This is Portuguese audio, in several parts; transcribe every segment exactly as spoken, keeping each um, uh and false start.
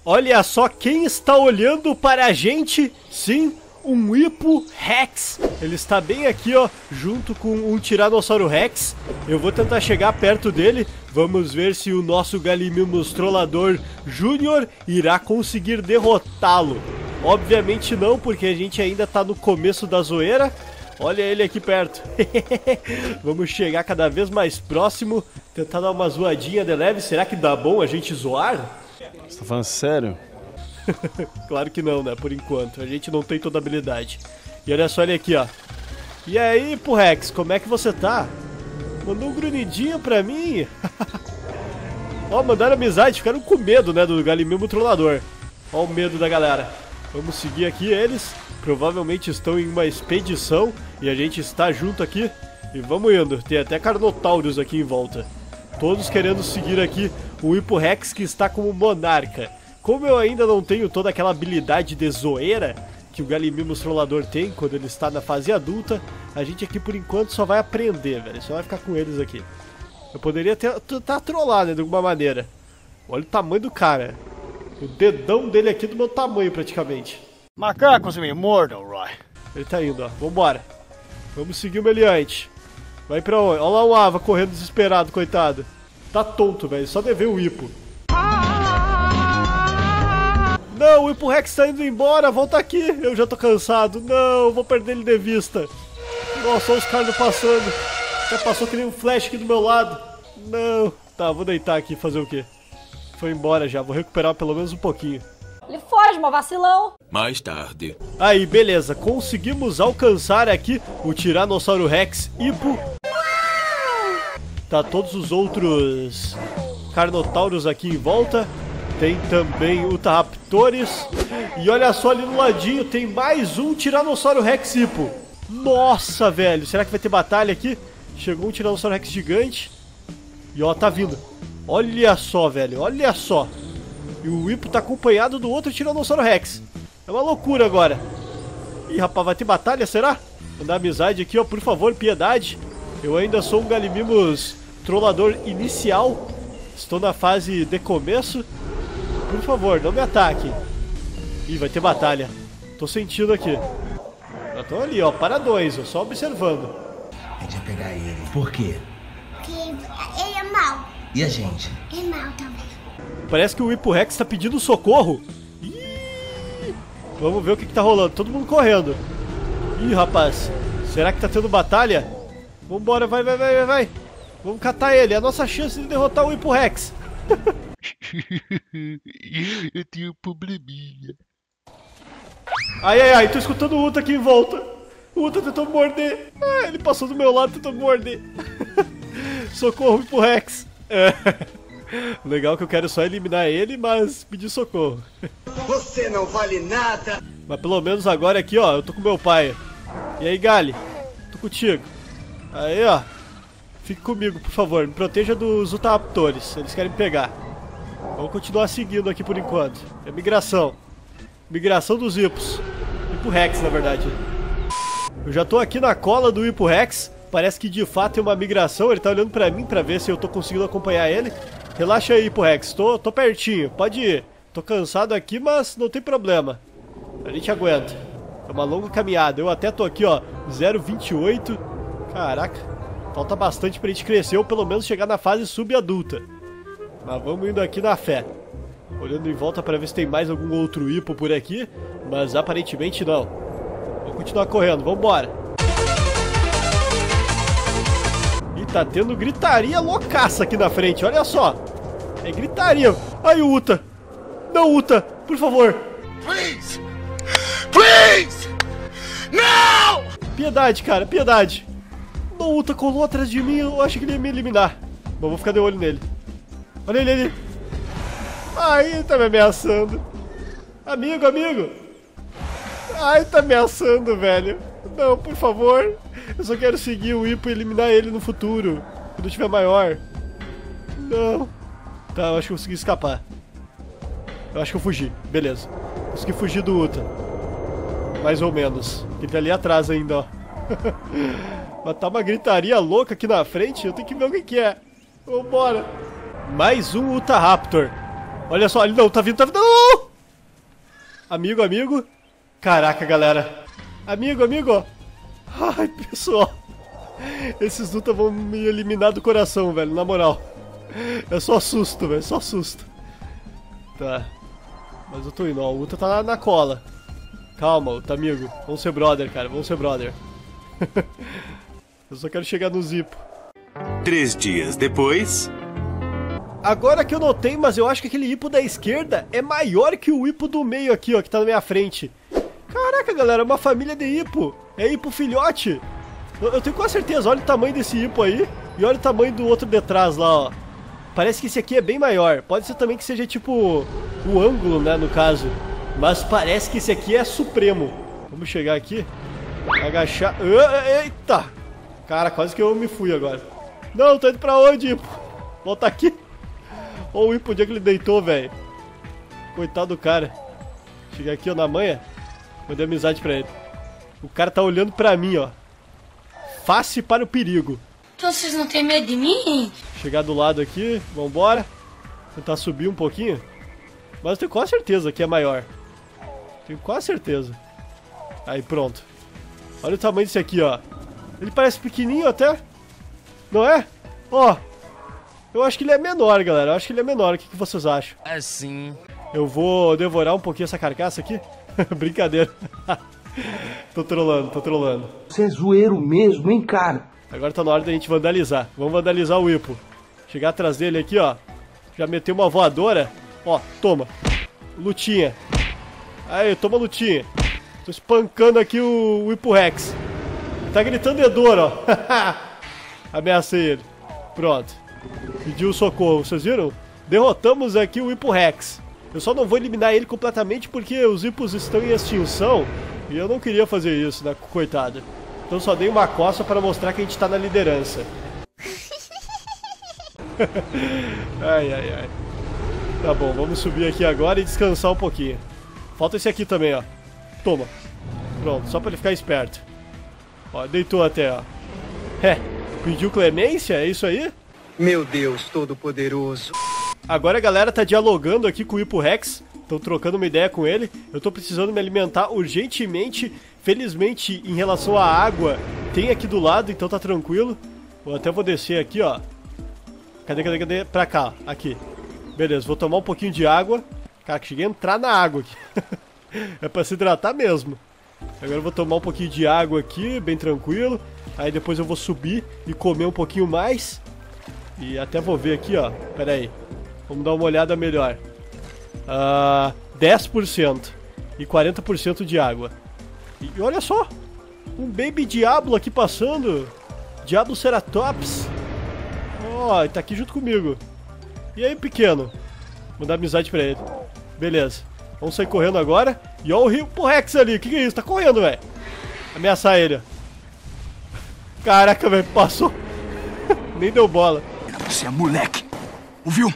Olha só quem está olhando para a gente. Sim, um Hippo Rex. Ele está bem aqui, ó, junto com um Tiranossauro Rex. Eu vou tentar chegar perto dele. Vamos ver se o nosso Gallimimus Trollador Júnior irá conseguir derrotá-lo. Obviamente não, porque a gente ainda está no começo da zoeira. Olha ele aqui perto. Vamos chegar cada vez mais próximo. Tentar dar uma zoadinha de leve. Será que dá bom a gente zoar? Você tá falando sério? Claro que não, né? Por enquanto. A gente não tem toda a habilidade. E olha só ele aqui, ó. E aí, Hippo Rex, como é que você tá? Mandou um grunhidinho pra mim. Ó, mandaram amizade. Ficaram com medo, né? Do Gallimimus Trollador. Ó o medo da galera. Vamos seguir aqui eles. Provavelmente estão em uma expedição. E a gente está junto aqui. E vamos indo. Tem até Carnotaurus aqui em volta. Todos querendo seguir aqui o Hippo Rex, que está como monarca. Como eu ainda não tenho toda aquela habilidade de zoeira que o Gallimimus Trollador tem quando ele está na fase adulta, a gente aqui por enquanto só vai aprender, velho. Só vai ficar com eles aqui. Eu poderia tentar trollar, né, de alguma maneira. Olha o tamanho do cara. O dedão dele aqui é do meu tamanho, praticamente. Macacos me mordam, Roy. Ele tá indo, ó. Vambora. Vamos seguir o meliante. Vai pra onde? Olha lá o Ava correndo desesperado, coitado. Tá tonto, velho. Só de ver o Hippo. Não, o Hippo Rex tá indo embora. Volta aqui. Eu já tô cansado. Não, vou perder ele de vista. Nossa, olha os caras passando. Já passou que nem um flash aqui do meu lado. Não. Tá, vou deitar aqui e fazer o quê? Foi embora já. Vou recuperar pelo menos um pouquinho. Ele foge, meu vacilão. Mais tarde. Aí, beleza. Conseguimos alcançar aqui o Tiranossauro Rex Hippo. Tá todos os outros Carnotaurus aqui em volta. Tem também Utahraptores. E olha só ali no ladinho, tem mais um Tiranossauro Rex Hippo. Nossa, velho. Será que vai ter batalha aqui? Chegou um Tiranossauro Rex gigante. E ó, tá vindo. Olha só, velho. Olha só. E o Hippo tá acompanhado do outro Tiranossauro Rex. É uma loucura agora. Ih, rapaz, vai ter batalha, será? Mandar amizade aqui, ó, por favor, piedade. Eu ainda sou um Gallimimus Trollador inicial. Estou na fase de começo. Por favor, não me ataque. Ih, vai ter batalha. Tô sentindo aqui. Já tô ali, ó, paradões, ó, só observando. A gente vai pegar ele. Por quê? Porque ele é mau. E a gente? É mau também. Parece que o Hippo Rex tá pedindo socorro. Ih, vamos ver o que, que tá rolando. Todo mundo correndo. Ih, rapaz. Será que tá tendo batalha? Vambora, vai, vai, vai, vai, vai. Vamos catar ele. É a nossa chance de derrotar o Hippo Rex. Eu tenho um probleminha. Ai, ai, ai. Tô escutando o Uta aqui em volta. O Uta tentou me morder. Ah, ele passou do meu lado e tentou me morder. Socorro, Hippo Rex. É. Legal que eu quero só eliminar ele, mas pedir socorro. Você não vale nada. Mas pelo menos agora aqui, ó, eu tô com meu pai. E aí, Gali? Tô contigo. Aí, ó. Fique comigo, por favor. Me proteja dos Utahraptores. Eles querem me pegar. Vamos continuar seguindo aqui por enquanto. É migração. Migração dos Hippos. Hippo Rex, na verdade. Eu já tô aqui na cola do Hippo Rex. Parece que de fato é uma migração. Ele tá olhando pra mim pra ver se eu tô conseguindo acompanhar ele. Relaxa aí, Hippo Rex. Tô, tô pertinho. Pode ir. Tô cansado aqui, mas não tem problema. A gente aguenta. É uma longa caminhada. Eu até tô aqui, ó. zero vírgula vinte e oito. Caraca. Falta bastante pra gente crescer ou pelo menos chegar na fase subadulta. Mas vamos indo aqui na fé. Olhando em volta pra ver se tem mais algum outro Hippo por aqui. Mas aparentemente não. Vamos continuar correndo. Vambora. E tá tendo gritaria loucaça aqui na frente. Olha só. É gritaria. Ai, o Uta. Não, Uta. Por favor. Please! Please! Não! Piedade, cara. Piedade. O Uta colou atrás de mim. Eu acho que ele ia me eliminar. Bom, vou ficar de olho nele. Olha ele ali. Ai, ele tá me ameaçando. Amigo, amigo. Ai, tá ameaçando, velho. Não, por favor. Eu só quero seguir o Hippo e eliminar ele no futuro. Quando eu tiver maior. Não. Tá, eu acho que eu consegui escapar. Eu acho que eu fugi. Beleza. Consegui fugir do Uta. Mais ou menos. Ele tá ali atrás ainda, ó. Mas tá uma gritaria louca aqui na frente. Eu tenho que ver o que que é. Vambora. Mais um Utahraptor. Olha só, ele não, tá vindo, tá vindo. Não! Amigo, amigo. Caraca, galera. Amigo, amigo. Ai, pessoal. Esses lutas vão me eliminar do coração, velho, na moral. É só susto, velho, só susto. Tá. Mas eu tô indo, ó, o Uta tá na, na cola. Calma, Uta, amigo. Vamos ser brother, cara, vamos ser brother. Eu só quero chegar no Zipo. Três dias depois... Agora que eu notei, mas eu acho que aquele hipo da esquerda é maior que o hipo do meio aqui, ó, que tá na minha frente. Caraca, galera, é uma família de hipo. É hipo filhote. Eu, eu tenho quase certeza, olha o tamanho desse hipo aí e olha o tamanho do outro de trás lá, ó. Parece que esse aqui é bem maior. Pode ser também que seja tipo o ângulo, né, no caso. Mas parece que esse aqui é supremo. Vamos chegar aqui. Agachar. Eita! Cara, quase que eu me fui agora. Não, tô indo pra onde, hipo? Volta aqui. Olha o hipo, onde é que ele deitou, velho. Coitado do cara. Cheguei aqui, ó, na manha. Mandei amizade pra ele. O cara tá olhando pra mim, ó. Face para o perigo. Então vocês não têm medo de mim? Chegar do lado aqui, vambora. Tentar subir um pouquinho. Mas eu tenho quase certeza que é maior. Tenho quase certeza. Aí, pronto. Olha o tamanho desse aqui, ó. Ele parece pequenininho até. Não é? Ó. Eu acho que ele é menor, galera. Eu acho que ele é menor. O que, que vocês acham? É sim. Eu vou devorar um pouquinho essa carcaça aqui. Brincadeira. Tô trolando, tô trolando. Você é zoeiro mesmo, hein, cara? Agora tá na hora da gente vandalizar. Vamos vandalizar o hipo. Chegar atrás dele aqui, ó. Já meteu uma voadora. Ó, toma. Lutinha. Aí, toma lutinha. Tô espancando aqui o, o Hipo Rex. Tá gritando de dor, ó. Ameacei ele. Pronto. Pediu socorro, vocês viram? Derrotamos aqui o Hipo Rex. Eu só não vou eliminar ele completamente porque os hipos estão em extinção. E eu não queria fazer isso, né, coitada. Então só dei uma coça para mostrar que a gente tá na liderança. Ai, ai, ai. Tá bom, vamos subir aqui agora e descansar um pouquinho. Falta esse aqui também, ó. Toma. Pronto, só pra ele ficar esperto. Ó, deitou até, ó. É, pediu clemência? É isso aí? Meu Deus todo-poderoso. Agora a galera tá dialogando aqui com o Hipo Rex. Estão trocando uma ideia com ele. Eu tô precisando me alimentar urgentemente. Felizmente, em relação à água, tem aqui do lado, então tá tranquilo. Eu até vou descer aqui, ó. Cadê, cadê, cadê? Pra cá, aqui. Beleza, vou tomar um pouquinho de água. Cara, que cheguei a entrar na água aqui. É pra se hidratar mesmo. Agora eu vou tomar um pouquinho de água aqui, bem tranquilo. Aí depois eu vou subir e comer um pouquinho mais. E até vou ver aqui, ó. Pera aí. Vamos dar uma olhada melhor. Uh, dez por cento e quarenta por cento de água. E, e olha só. Um Baby Diablo aqui passando. Diablo Ceratops. Ó, oh, tá aqui junto comigo. E aí, pequeno? Vou dar amizade pra ele. Beleza. Vamos sair correndo agora. E ó o Hipo Rex ali. O que, que é isso? Tá correndo, velho. Ameaçar ele. Caraca, velho. Passou. Nem deu bola. Você é moleque. Ouviu?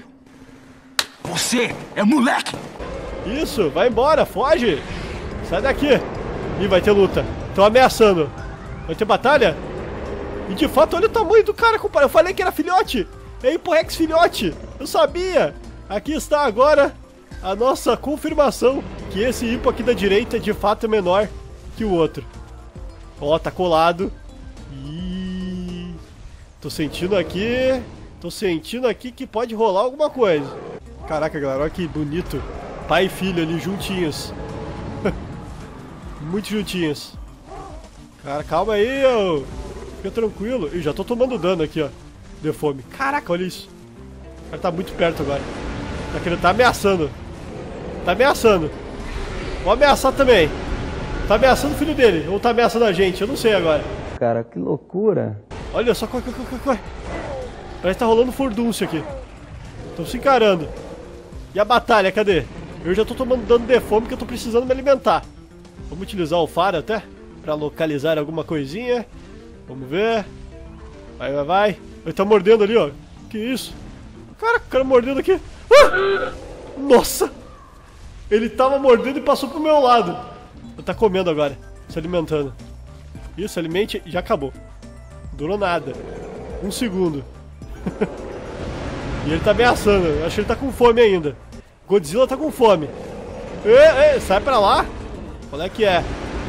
Você é moleque. Isso. Vai embora. Foge. Sai daqui. Ih, vai ter luta. Estão ameaçando. Vai ter batalha? E de fato, olha o tamanho do cara. Eu falei que era filhote. É Hipo Rex filhote. Eu sabia. Aqui está agora a nossa confirmação que esse hipo aqui da direita de fato é menor que o outro. Ó, tá colado. Ih, tô sentindo aqui. Tô sentindo aqui que pode rolar alguma coisa. Caraca, galera, olha que bonito. Pai e filho ali juntinhos. Muito juntinhos. Cara, calma aí, ô. Fica tranquilo. Eu já tô tomando dano aqui, ó. De fome. Caraca, olha isso. O cara tá muito perto agora. Tá querendo, tá ameaçando. Tá ameaçando. Vou ameaçar também. Tá ameaçando o filho dele. Ou tá ameaçando a gente, eu não sei agora. Cara, que loucura. Olha só, corre, corre, corre, corre. Parece que tá rolando furdúncio aqui. Estão se encarando. E a batalha, cadê? Eu já tô tomando dano de fome porque eu tô precisando me alimentar. Vamos utilizar o faro até pra localizar alguma coisinha. Vamos ver. Vai, vai, vai. Ele tá mordendo ali, ó. Que isso? Cara, o cara mordendo aqui. Ah! Nossa! Ele tava mordendo e passou pro meu lado. Ele tá comendo agora. Se alimentando. Isso, alimente. Já acabou. Não durou nada. Um segundo. E ele tá ameaçando. Acho que ele tá com fome ainda. Godzilla tá com fome. Ei, ei, sai pra lá. Qual é que é?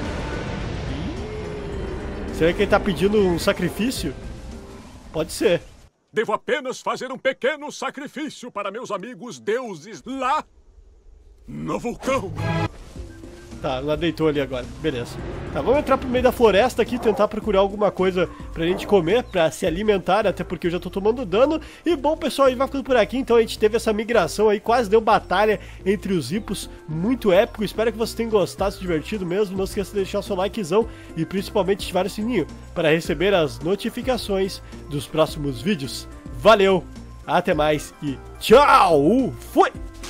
Será que ele tá pedindo um sacrifício? Pode ser. Devo apenas fazer um pequeno sacrifício para meus amigos deuses lá no vulcão. Tá, ela deitou ali agora. Beleza. Tá, vamos entrar pro meio da floresta aqui, tentar procurar alguma coisa pra gente comer, pra se alimentar, até porque eu já tô tomando dano. E bom, pessoal, a gente vai ficando por aqui, então a gente teve essa migração aí, quase deu batalha entre os hippos, muito épico. Espero que vocês tenham gostado, se divertido mesmo. Não esqueça de deixar o seu likezão e principalmente ativar o sininho para receber as notificações dos próximos vídeos. Valeu, até mais e tchau! Fui!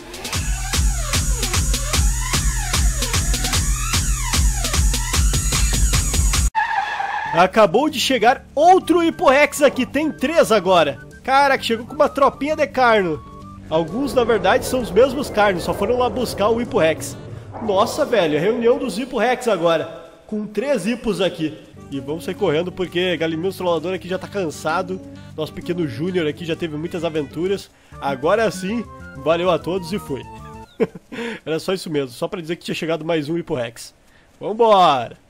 Acabou de chegar outro Hippo-Rex aqui, tem três agora. Caraca, chegou com uma tropinha de carno. Alguns, na verdade, são os mesmos carnos, só foram lá buscar o Hippo-Rex. Nossa, velho, a reunião dos Hippo-Rex agora. Com três hippos aqui. E vamos sair correndo porque Galimir Trollador aqui já tá cansado. Nosso pequeno Júnior aqui já teve muitas aventuras. Agora sim, valeu a todos e fui. Era só isso mesmo, só pra dizer que tinha chegado mais um Hippo-Rex. Vambora!